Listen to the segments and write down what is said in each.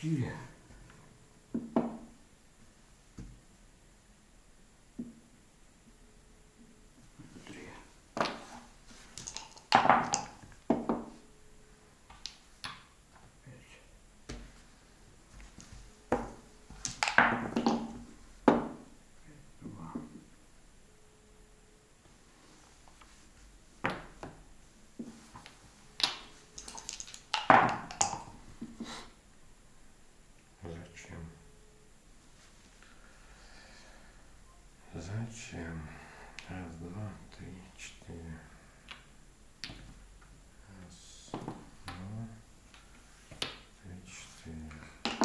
4. Зачем? Раз, два, три, четыре. Раз, два, три, четыре.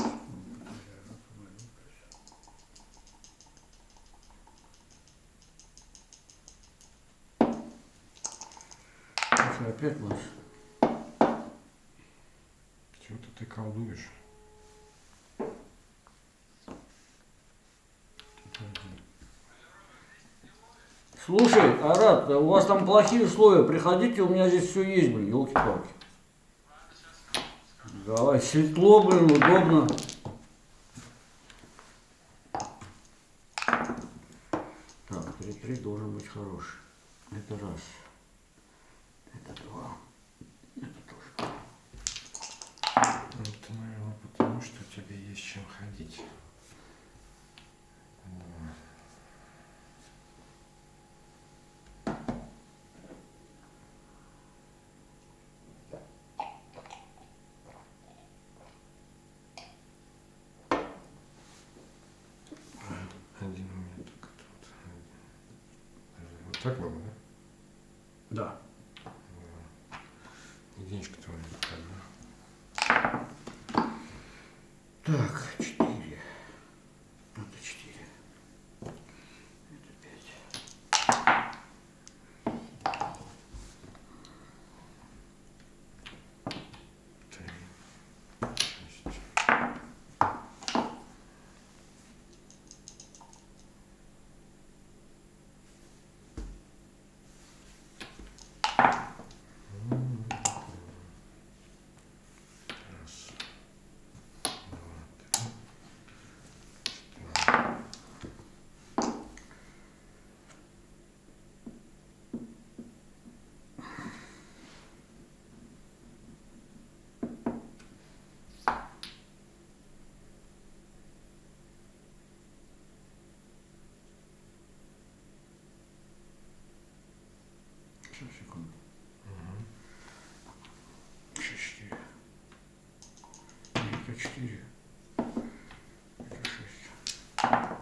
Что, опять наш? Чего-то ты колдуешь. Слушай, Арат, у вас там плохие условия, приходите, у меня здесь все есть, блин, елки-палки. Давай, светло, блин, удобно. Так, 3-3 должен быть хороший. Это раз. Это два. Это тоже. Это, наверное, потому что тебе есть чем ходить. Один у меня только тут. Вот так надо, да? Да. Единичка твоя такая, да? Так, 4. Это 4. Это 5. Три, шесть. Раз, два, три, четыре. Сейчас, секунду. 4. Это 4. Это 6.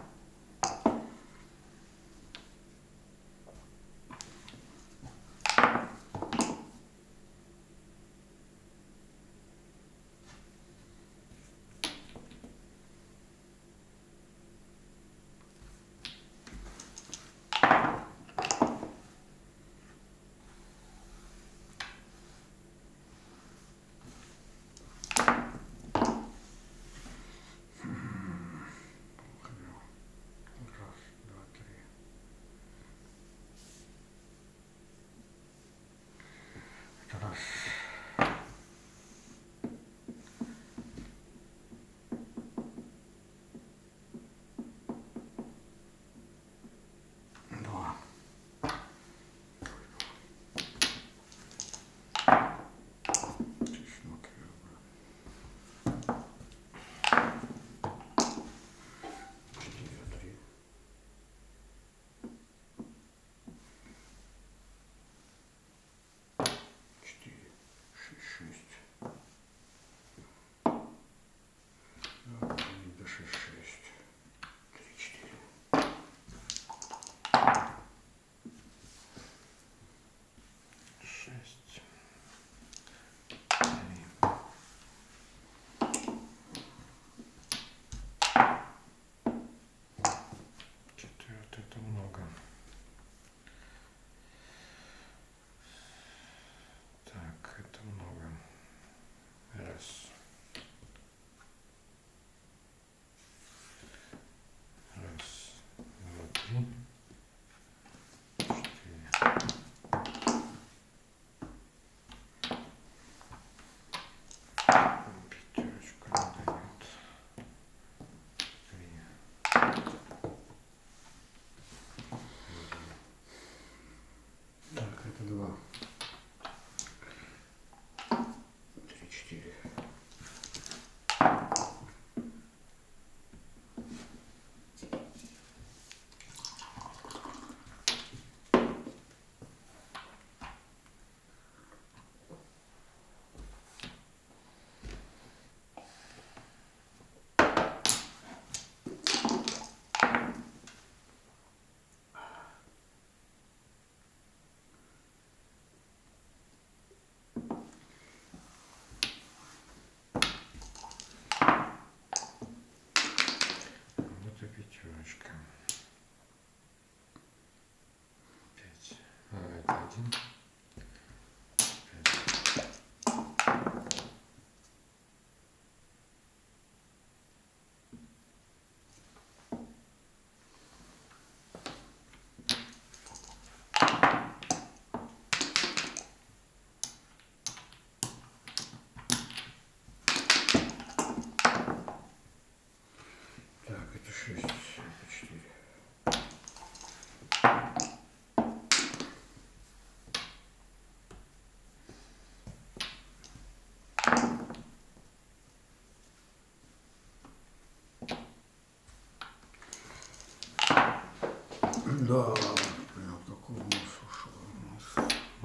Да, прям какой у нас ушел.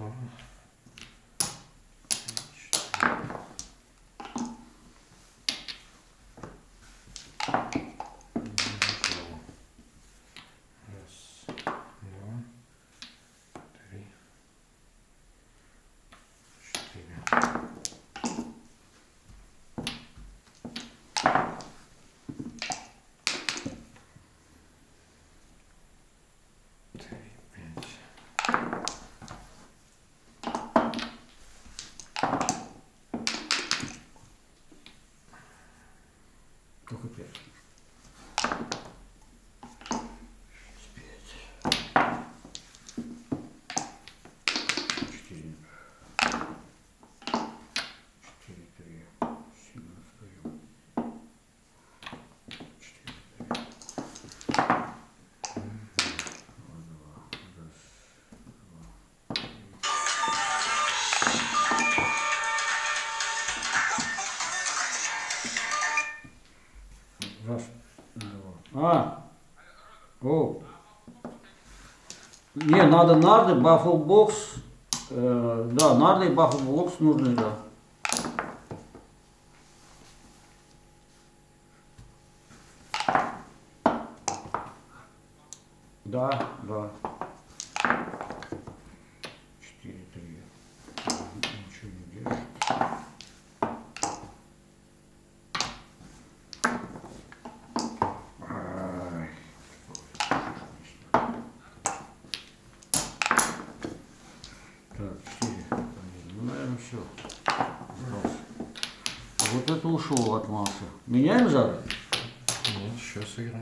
Раз, два, три, четыре. Только 5. 4. 4, 3. 7 остаем. 4, 3. 2. Раз, два. О. Не, надо нарды, баффлбокс. Да, нарды и баффлбокс нужны, да. Да, да. 4, 3. Ничего не держит. Так, 4. Ну, наверное, все. Вот это ушел от массы. Меняем зад? Нет, еще сыграем.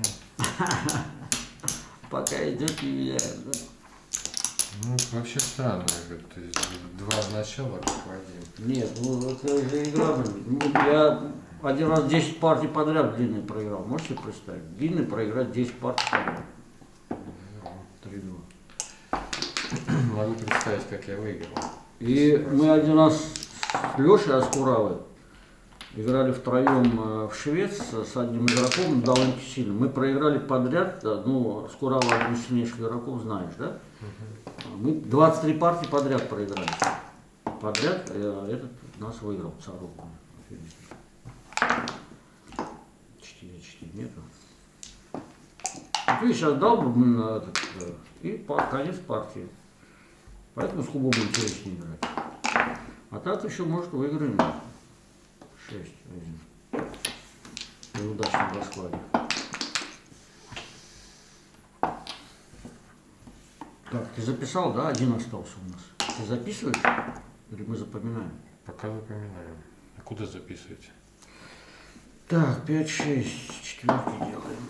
Пока идет, не меняем, да? Ну, вообще странно. То есть два начала как один. Нет, ну это же игра. Ну, я один раз 10 партий подряд длинный проиграл. Можете представить? Длинный проиграть 10 партий подряд. 3-2. Могу представить, как я выиграл. И мы один раз с Лешей Аскуравой играли втроем в Швец с одним игроком, довольно сильно. Мы проиграли подряд, ну, Аскурава один из сильнейших игроков, знаешь, да? Мы 23 партии подряд проиграли. Подряд этот нас выиграл, Царов. 4-4 нету. Ты сейчас дал бы на этот, и конец партии. Поэтому с кубом интереснее играть. А так еще, может, выиграем 6-1. При удачном раскладе. Так, ты записал, да? Один остался у нас. Ты записываешь? Или мы запоминаем? Пока запоминаем. А куда записываете? Так, 5-6. Четвертый делаем.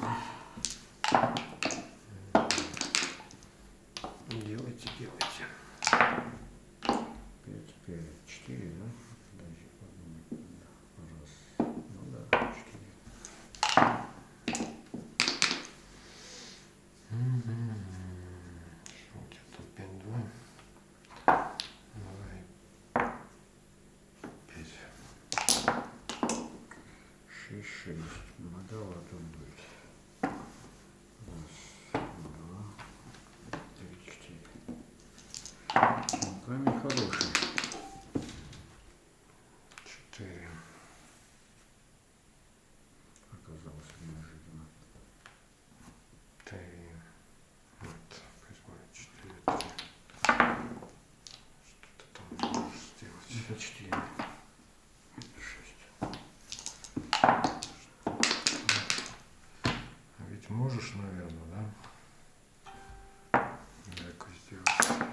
Делайте, делайте. 5-5-4, да? Дальше подумай. Раз. Ну да, 4. Что у тебя там 5-2? Давай. 5. 6-6. Многовато будет. Раз, два, 3, 4. Ну, камень хороший. 4. Оказалось неожиданно. 3. Вот. Пусть будет 4. 3. Что ты там можешь сделать? Это 4. Это 6. А ведь можешь, наверное, да? Дай-ка сделать.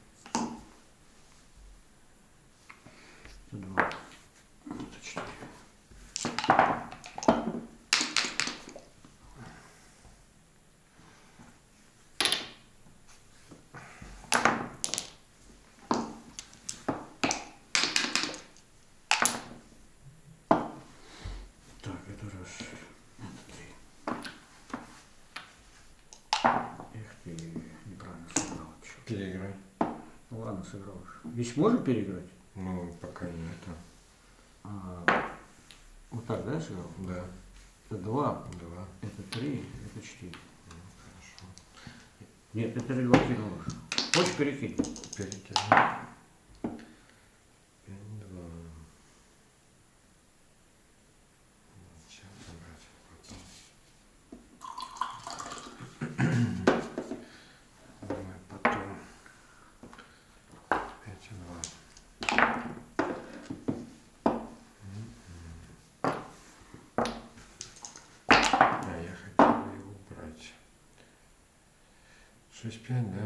Это 2. Это 4. Так, это раз. Это 3. Эх ты, неправильно сыграл. Черт. Переиграй. Ну ладно, сыграл уж. Здесь можно переиграть? Ну, пока не это. Вот так, да, сыграл? Да. Это 2, 2. это 3, это 4. Ну, хорошо. Нет, это регулятивный нож. Хочешь, перекинь? Перекинь. 5-2. Сейчас забрать потом. Давай потом. 5-2. Да, я хотел его убрать. 6-5, да?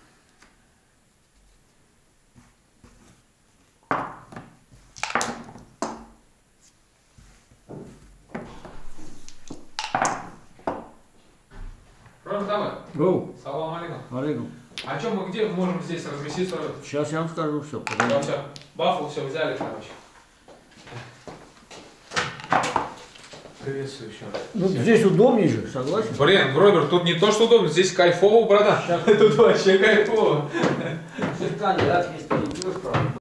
Давай. Гоу. Салам алейкум. Алейкум. А чем мы где можем здесь разместиться? Сейчас я вам скажу все. Да, все. Бафу все взяли, короче. Приветствую еще раз. Ну, здесь удобнее же, согласен? Блин, Роберт, тут не то, что удобно, здесь кайфово, братан. Тут вообще кайфово. Кандидат, если не правда.